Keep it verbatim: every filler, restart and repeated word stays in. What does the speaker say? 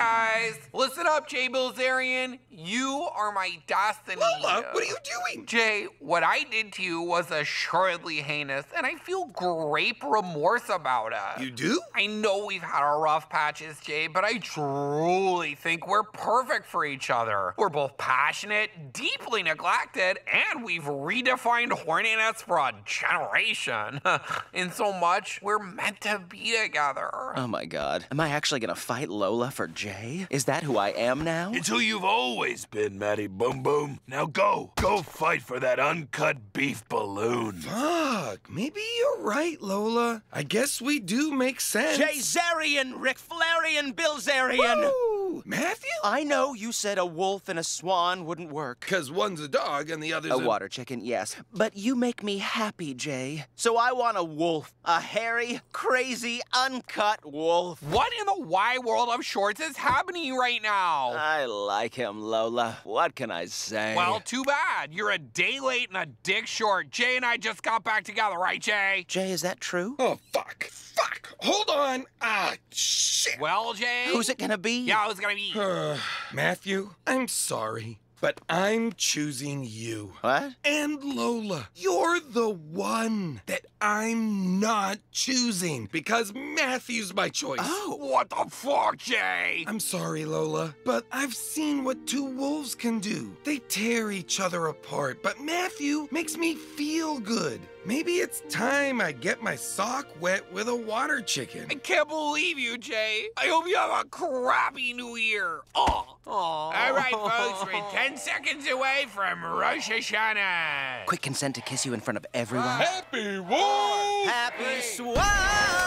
guys. Listen up, Jay Bilzerian. You are my destiny. Lola, what are you doing? Jay, what I did to you was assuredly heinous, and I feel great remorse about it. You do? I know we've had our rough patches, Jay, but I truly think we're perfect for each other. We're both passionate, deeply neglected, and we've redefined horniness for a generation. In so much, we're meant to be together. Oh my god. Am I actually gonna fight Lola for Jay? Is that who I am now? It's who you've always been, Matty Boom Boom. Now go. Go fight for that uncut beef balloon. Fuck, maybe you're right, Lola. I guess we do make sense. Jay-Zarian, Rick Flarian, Bilzerian! Woo! Matthew? I know you said a wolf and a swan wouldn't work. Because one's a dog and the other's A a... water chicken, yes. But you make me happy, Jay. So I want a wolf. A hairy, crazy, uncut wolf. What in the wide world of shorts is happening to you right now? I like him, Lola. What can I say? Well, too bad. You're a day late and a dick short. Jay and I just got back together, right, Jay? Jay, is that true? Oh, fuck. Fuck. Hold on. Ah, shit. Well, Jay? Who's it gonna be? Yeah, who's gonna be? Matthew, I'm sorry, but I'm choosing you. What? And Lola, you're the one that I'm not choosing because Matthew's my choice. Oh. What the fuck, Jay? I'm sorry, Lola, but I've seen what two wolves can do. They tear each other apart, but Matthew makes me feel good. Maybe it's time I get my sock wet with a water chicken. I can't believe you, Jay. I hope you have a crappy new year. Oh. All right, folks, we're ten seconds away from Rosh Hashanah. Quick consent to kiss you in front of everyone. Happy Wolf! Happy Swan!